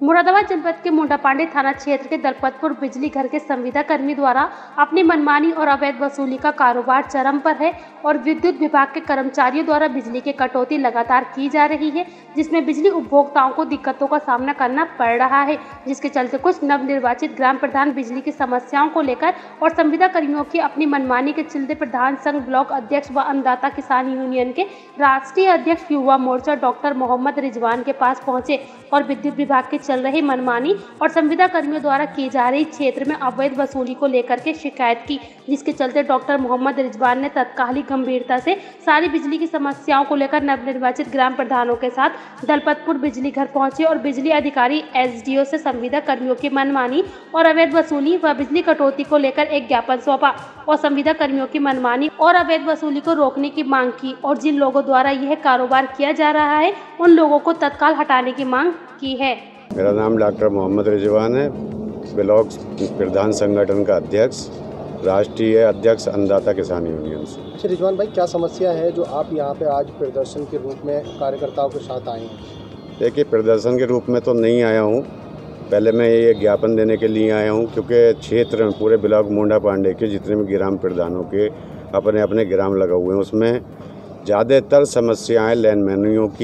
मुरादाबाद जनपद के मुंडापांडे थाना क्षेत्र के दलपतपुर बिजली घर के संविदा कर्मी द्वारा अपनी मनमानी और अवैध वसूली का कारोबार चरम पर है और विद्युत विभाग के कर्मचारियों द्वारा बिजली की कटौती लगातार की जा रही है, जिसमें बिजली उपभोक्ताओं को दिक्कतों का सामना करना पड़ रहा है, जिसके चलते कुछ नवनिर्वाचित ग्राम प्रधान बिजली की समस्याओं को लेकर और संविदा कर्मियों की अपनी मनमानी के चलते प्रधान संघ ब्लॉक अध्यक्ष व अन्नदाता किसान यूनियन के राष्ट्रीय अध्यक्ष युवा मोर्चा डॉक्टर मोहम्मद रिजवान के पास पहुंचे और विद्युत विभाग के चल रही मनमानी और संविदा कर्मियों द्वारा की जा रही क्षेत्र में अवैध वसूली को लेकर के शिकायत की, जिसके चलते डॉक्टर मोहम्मद रिजवान ने तत्कालिक गंभीरता से सारी बिजली की समस्याओं को लेकर नवनिर्वाचित ग्राम प्रधानों के साथ दलपतपुर बिजली घर पहुंचे और बिजली अधिकारी एसडीओ से संविदा कर्मियों की मनमानी और अवैध वसूली व बिजली कटौती को लेकर एक ज्ञापन सौंपा और संविदा कर्मियों की मनमानी और अवैध वसूली को रोकने की मांग की और जिन लोगों द्वारा यह कारोबार किया जा रहा है उन लोगों को तत्काल हटाने की मांग की है। मेरा नाम डॉक्टर मोहम्मद रिजवान है, ब्लॉक प्रधान संगठन का अध्यक्ष, राष्ट्रीय अध्यक्ष अन्नदाता किसान यूनियन से। अच्छा रिजवान भाई, क्या समस्या है जो आप यहाँ पे आज प्रदर्शन के रूप में कार्यकर्ताओं के साथ आए हैं? देखिए, प्रदर्शन के रूप में तो नहीं आया हूँ, पहले मैं ये ज्ञापन देने के लिए आया हूँ क्योंकि क्षेत्र में पूरे ब्लॉक मुंडापांडे के जितने भी ग्राम प्रधानों के अपने अपने ग्राम लगा हुए हैं, उसमें ज़्यादातर समस्याएँ लैंडमैनियों की,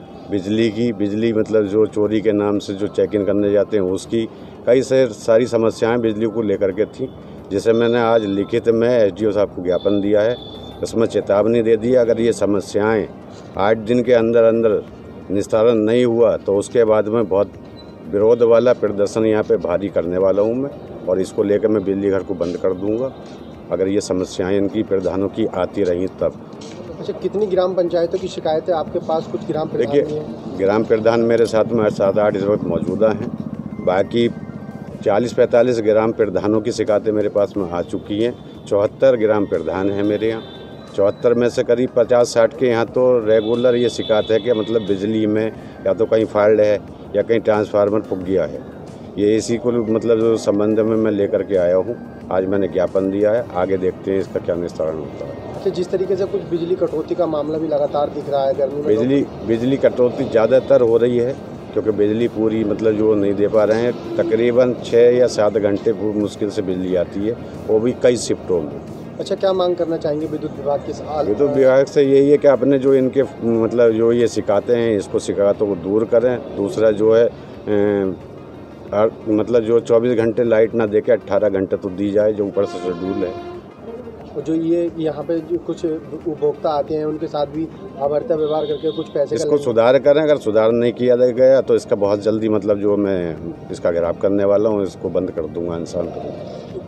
बिजली मतलब जो चोरी के नाम से जो चेक इन करने जाते हैं उसकी, कई सारी समस्याएं बिजली को लेकर के थी, जिसे मैंने आज लिखित में एसडीओ साहब को ज्ञापन दिया है। उसमें चेतावनी दे दी, अगर ये समस्याएं 8 दिन के अंदर अंदर निस्तारण नहीं हुआ तो उसके बाद में बहुत विरोध वाला प्रदर्शन यहाँ पे भारी करने वाला हूँ मैं, और इसको लेकर मैं बिजली घर को बंद कर दूँगा अगर ये समस्याएँ इनकी प्रधानों की आती रहीं तब। अच्छा, कितनी ग्राम पंचायतों की शिकायत है आपके पास? कुछ ग्राम प्रधान? देखिए, ग्राम प्रधान मेरे साथ में 7-8 इस वक्त मौजूदा हैं, बाकी 40-45 ग्राम प्रधानों की शिकायतें मेरे पास में आ चुकी हैं। 74 ग्राम प्रधान हैं मेरे यहाँ, 74 में से करीब 50-60 के यहाँ तो रेगुलर ये शिकायत है कि मतलब बिजली में या तो कहीं फॉल्ट है या कहीं ट्रांसफार्मर फूक गया है। ये इसी को मतलब जो संबंध में मैं लेकर के आया हूँ, आज मैंने ज्ञापन दिया है, आगे देखते हैं इसका क्या निस्तारण होता है। अच्छा, जिस तरीके से कुछ बिजली कटौती का मामला भी लगातार दिख रहा है गर्मी में, बिजली कटौती ज़्यादातर हो रही है क्योंकि बिजली पूरी मतलब जो नहीं दे पा रहे हैं, तकरीबन 6 या 7 घंटे मुश्किल से बिजली आती है, वो भी कई शिफ्टों में। अच्छा, क्या मांग करना चाहेंगे विद्युत विभाग के साथ? विद्युत विभाग से यही है कि अपने जो इनके मतलब जो ये शिकायतें हैं इसको शिकायतों को दूर करें। दूसरा जो है मतलब जो 24 घंटे लाइट ना दे के 18 घंटे तो दी जाए, जो ऊपर से शेड्यूल है। जो ये यहाँ पे जो कुछ उपभोक्ता आते हैं उनके साथ भी अभद्र व्यवहार करके कुछ पैसे इसको सुधार करें। अगर सुधार नहीं किया गया तो इसका बहुत जल्दी मतलब जो मैं इसका घेराव करने वाला हूँ, इसको बंद कर दूंगा इंसान को।